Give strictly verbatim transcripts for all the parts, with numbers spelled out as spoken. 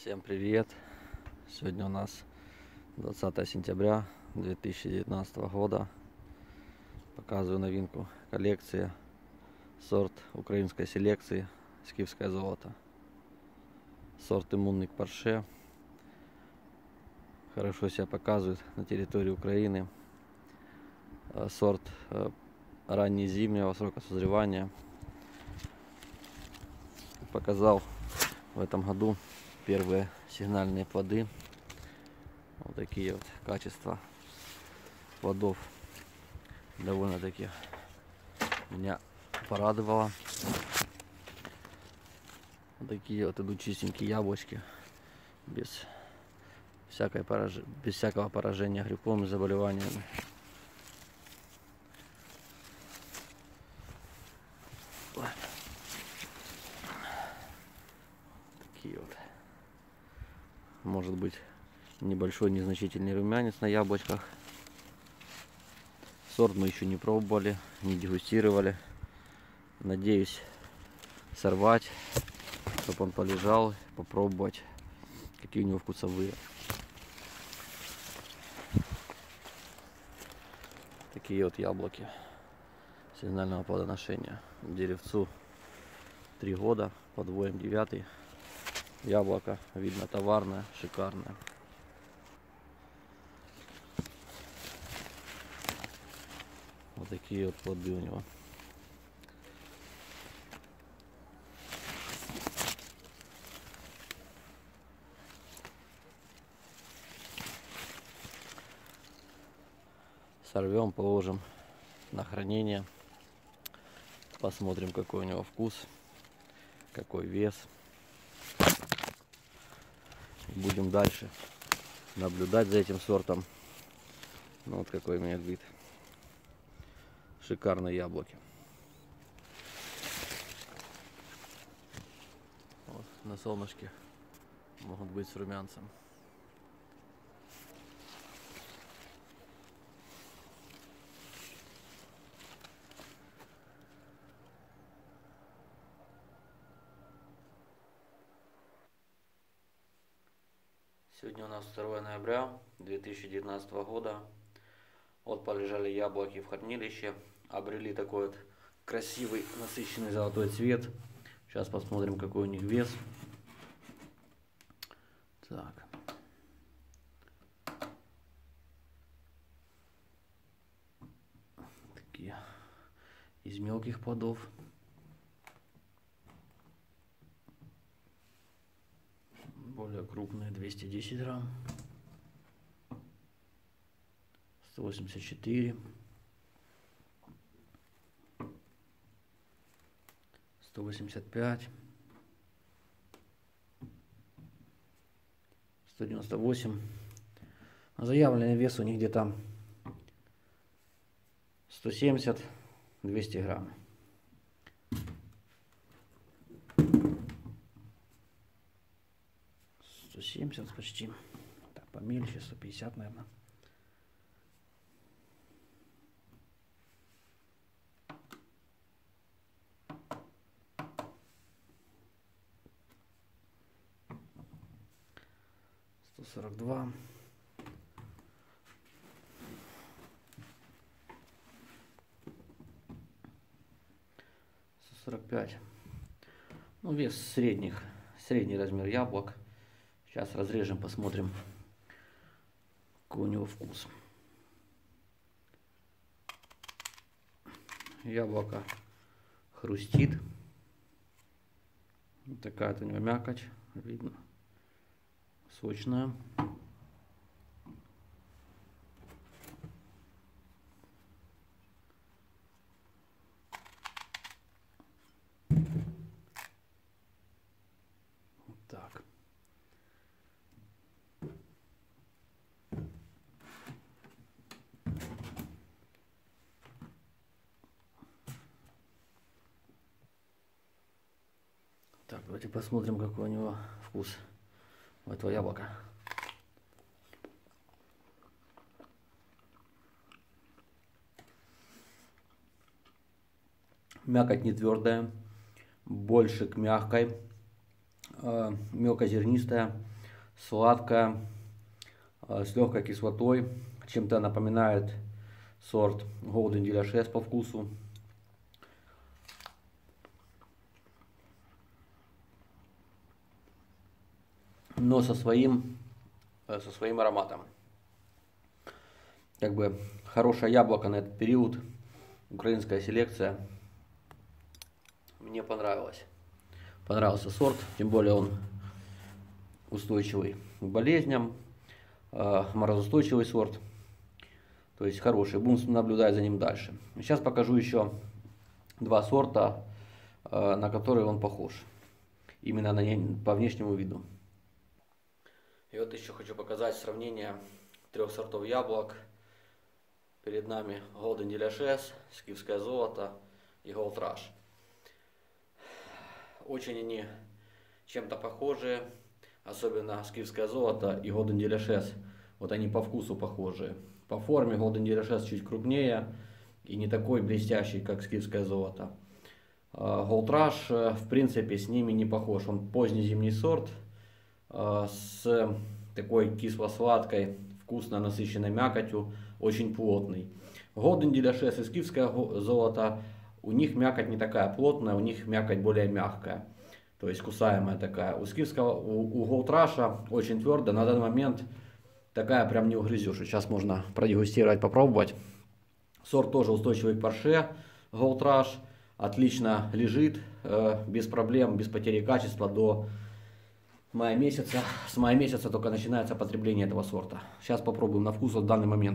Всем привет! Сегодня у нас двадцатое сентября две тысячи девятнадцатого года. Показываю новинку коллекции. Сорт украинской селекции «Скифское золото». Сорт иммунный к парше. Хорошо себя показывает на территории Украины. Сорт ранний зимнего срока созревания. Показал в этом году первые сигнальные плоды. Вот такие вот качества плодов довольно-таки меня порадовало. Вот такие вот идут чистенькие яблочки, без всякой пораж... без всякого поражения грибковыми заболеваниями. Такие вот. Может быть небольшой незначительный румянец на яблочках. Сорт мы еще не пробовали, не дегустировали. Надеюсь сорвать, чтобы он полежал, попробовать, какие у него вкусовые. Такие вот яблоки сигнального плодоношения. Деревцу три года, подвоем девятый. Яблоко видно товарное, шикарное. Вот такие вот плоды у него. Сорвем, положим на хранение. Посмотрим, какой у него вкус, какой вес. Будем дальше наблюдать за этим сортом. Ну, вот какой имеет вид. Шикарные яблоки. Вот, на солнышке могут быть с румянцем. Сегодня у нас второе ноября две тысячи девятнадцатого года. Вот полежали яблоки в хранилище, обрели такой вот красивый насыщенный золотой цвет. Сейчас посмотрим, какой у них вес. Так. Такие из мелких плодов. Более крупные двести десять грамм. сто восемьдесят четыре. сто восемьдесят пять. сто девяносто восемь. Заявленный вес у них где-то сто семьдесят — двести грамм. сто семьдесят почти. Так, помельче, сто пятьдесят, наверное. сто сорок два. сто сорок пять. Ну, вес средних, средний размер яблок. Сейчас разрежем, посмотрим, какой у него вкус. Яблоко хрустит. Вот такая вот у него мякоть, видно, сочная. Так. Так, давайте посмотрим, какой у него вкус у этого яблока. Мякоть не твердая, больше к мягкой. э, мелкозернистая, сладкая, э, с легкой кислотой. Чем-то напоминает сорт Golden Delicious по вкусу. Но со своим, э, со своим ароматом. Как бы хорошее яблоко на этот период. Украинская селекция. Мне понравилось. Понравился сорт, тем более он устойчивый к болезням, э, морозоустойчивый сорт. То есть хороший. Будем наблюдать за ним дальше. Сейчас покажу еще два сорта, э, на которые он похож. Именно на, по внешнему виду. И вот еще хочу показать сравнение трех сортов яблок. Перед нами Golden Delicious, Скифское золото и Gold Rush. Очень они чем-то похожи, особенно Скифское золото и Golden Delicious. Вот они по вкусу похожи. По форме Golden Delicious чуть крупнее и не такой блестящий, как Скифское золото. Gold Rush, в принципе, с ними не похож. Он поздний зимний сорт с такой кисло-сладкой, вкусно насыщенной мякотью, очень плотный. Golden Delicious и Скифское золото, у них мякоть не такая плотная, у них мякоть более мягкая, то есть кусаемая такая. У Скифского, у, у Gold Rush очень твердо, на данный момент такая прям не угрызешь. Сейчас можно продегустировать, попробовать. Сорт тоже устойчивый к парше, Gold Rush, отлично лежит, э, без проблем, без потери качества до мая месяца. С мая месяца только начинается потребление этого сорта. Сейчас попробуем на вкус в данный момент.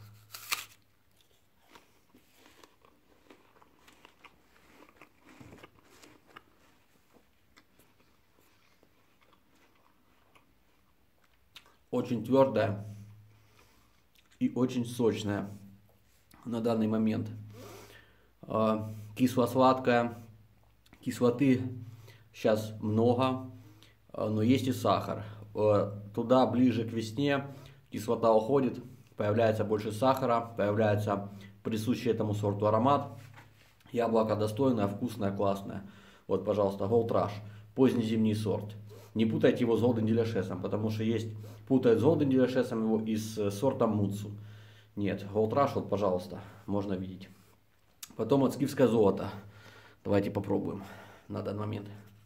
Очень твердая и очень сочная на данный момент. Кисло-сладкая. Кислоты сейчас много, но есть и сахар. Туда ближе к весне кислота уходит, появляется больше сахара, появляется присущий этому сорту аромат. Яблоко достойное, вкусное, классное. Вот, пожалуйста, Gold Rush, поздний зимний сорт. Не путайте его с Golden Delicious, потому что есть, путают с Golden Delicious его и с сортом Муцу. Нет, Gold Rush, вот, пожалуйста, можно видеть. Потом от Скифское золото. Давайте попробуем на данный момент.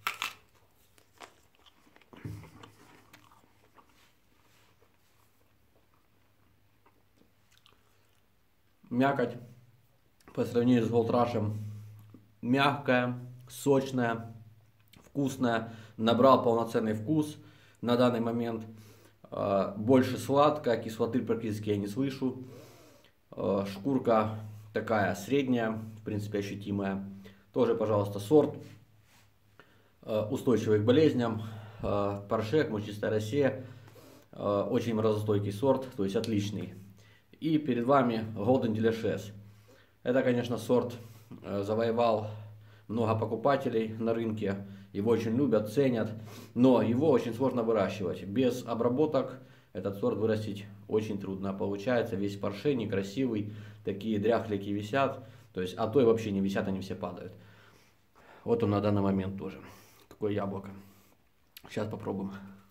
Мякоть по сравнению с Gold Rush мягкая, сочная, вкусная. Набрал полноценный вкус на данный момент. Больше сладкая, кислоты практически я не слышу. Шкурка такая средняя, в принципе ощутимая. Тоже, пожалуйста, сорт устойчивый к болезням, парше, мучистая росе. Очень морозостойкий сорт, то есть отличный. И перед вами Golden Delicious. Это, конечно, сорт завоевал много покупателей на рынке. Его очень любят, ценят. Но его очень сложно выращивать. Без обработок этот сорт вырастить очень трудно. Получается весь парше некрасивый. Такие дряхлики висят. То есть, а то и вообще не висят, они все падают. Вот он на данный момент тоже. Такое яблоко. Сейчас попробуем.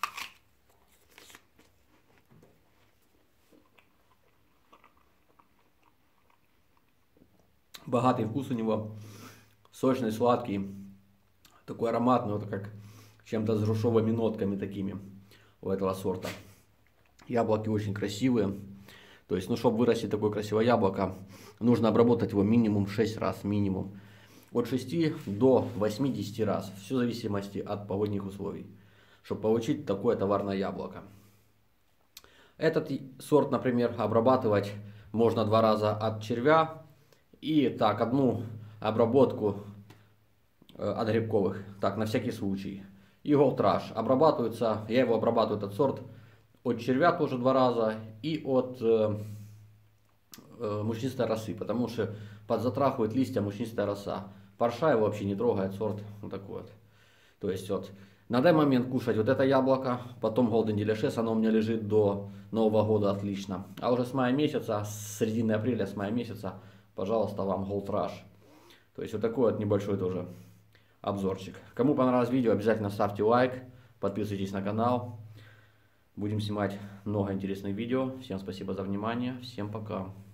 Богатый вкус у него, сочный, сладкий, такой ароматный, вот как чем-то с грушевыми нотками такими у этого сорта. Яблоки очень красивые, то есть, ну, чтобы вырастить такое красивое яблоко, нужно обработать его минимум шесть раз, минимум. От шести до восьмидесяти раз, все в зависимости от погодных условий, чтобы получить такое товарное яблоко. Этот сорт, например, обрабатывать можно два раза от червя. И так, одну обработку э, от грибковых, так, на всякий случай. И Gold Rush обрабатывается, я его обрабатываю, этот сорт, от червя тоже два раза и от э, э, мучнистой росы, потому что подзатрахивает листья мучнистая роса. Парша его вообще не трогает, сорт вот такой вот. То есть вот, на данный момент кушать вот это яблоко, потом Golden Delicious, оно у меня лежит до Нового года отлично. А уже с мая месяца, с середины апреля, с мая месяца, пожалуйста, вам Gold Rush. То есть вот такой вот небольшой тоже обзорчик. Кому понравилось видео, обязательно ставьте лайк, подписывайтесь на канал. Будем снимать много интересных видео. Всем спасибо за внимание. Всем пока.